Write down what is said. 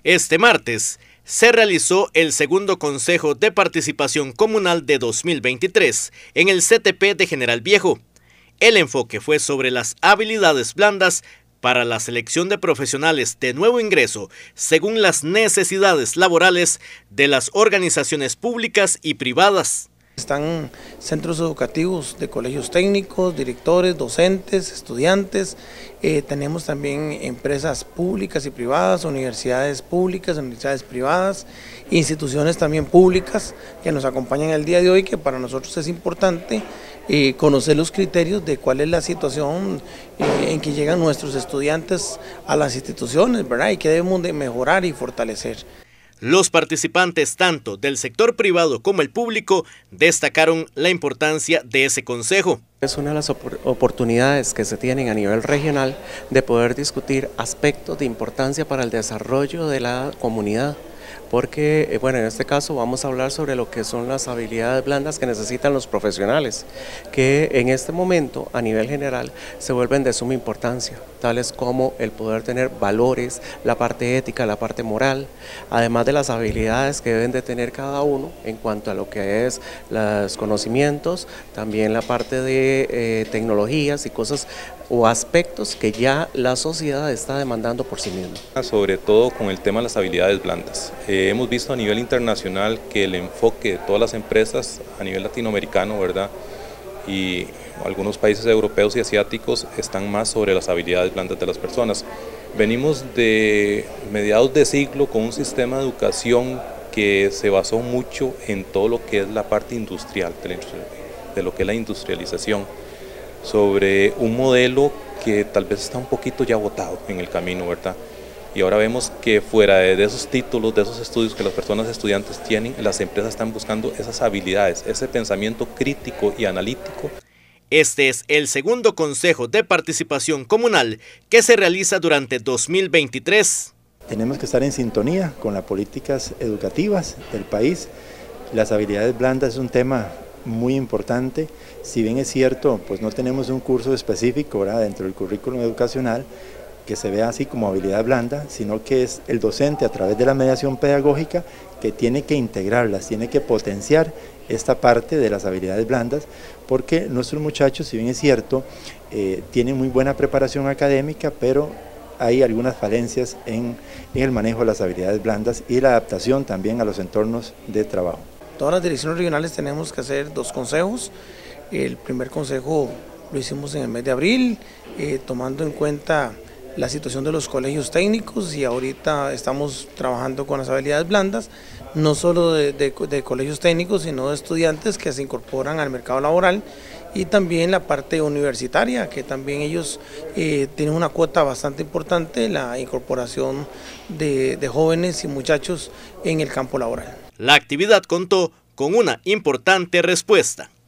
Este martes se realizó el segundo Consejo de Participación Comunal de 2023 en el CTP de General Viejo. El enfoque fue sobre las habilidades blandas para la selección de profesionales de nuevo ingreso según las necesidades laborales de las organizaciones públicas y privadas. Están centros educativos de colegios técnicos, directores, docentes, estudiantes. Tenemos también empresas públicas y privadas, universidades públicas, universidades privadas, instituciones también públicas que nos acompañan el día de hoy, que para nosotros es importante conocer los criterios de cuál es la situación en que llegan nuestros estudiantes a las instituciones, ¿verdad? Y qué debemos de mejorar y fortalecer. Los participantes tanto del sector privado como el público destacaron la importancia de ese consejo. Es una de las oportunidades que se tienen a nivel regional de poder discutir aspectos de importancia para el desarrollo de la comunidad. Porque, bueno, en este caso vamos a hablar sobre lo que son las habilidades blandas que necesitan los profesionales, que en este momento, a nivel general, se vuelven de suma importancia, tales como el poder tener valores, la parte ética, la parte moral, además de las habilidades que deben de tener cada uno en cuanto a lo que es los conocimientos, también la parte de tecnologías y cosas o aspectos que ya la sociedad está demandando por sí misma. Sobre todo con el tema de las habilidades blandas. Hemos visto a nivel internacional que el enfoque de todas las empresas a nivel latinoamericano, ¿verdad? Y algunos países europeos y asiáticos están más sobre las habilidades blandas de las personas. Venimos de mediados de siglo con un sistema de educación que se basó mucho en todo lo que es la parte industrial, de lo que es la industrialización, sobre un modelo que tal vez está un poquito ya botado en el camino, ¿verdad? Y ahora vemos que fuera de esos títulos, de esos estudios que las personas estudiantes tienen, las empresas están buscando esas habilidades, ese pensamiento crítico y analítico. Este es el segundo Consejo de Participación Comunal que se realiza durante 2023. Tenemos que estar en sintonía con las políticas educativas del país. Las habilidades blandas es un tema muy importante. Si bien es cierto, pues no tenemos un curso específico, ¿verdad?, dentro del currículum educacional que se vea así como habilidad blanda, sino que es el docente a través de la mediación pedagógica que tiene que integrarlas, tiene que potenciar esta parte de las habilidades blandas, porque nuestros muchachos, si bien es cierto, tienen muy buena preparación académica, pero hay algunas falencias en el manejo de las habilidades blandas y la adaptación también a los entornos de trabajo. Todas las direcciones regionales tenemos que hacer 2 consejos. El primer consejo lo hicimos en el mes de abril, tomando en cuenta la situación de los colegios técnicos, y ahorita estamos trabajando con las habilidades blandas, no solo de colegios técnicos, sino de estudiantes que se incorporan al mercado laboral, y también la parte universitaria, que también ellos tienen una cuota bastante importante, la incorporación de jóvenes y muchachos en el campo laboral. La actividad contó con una importante respuesta.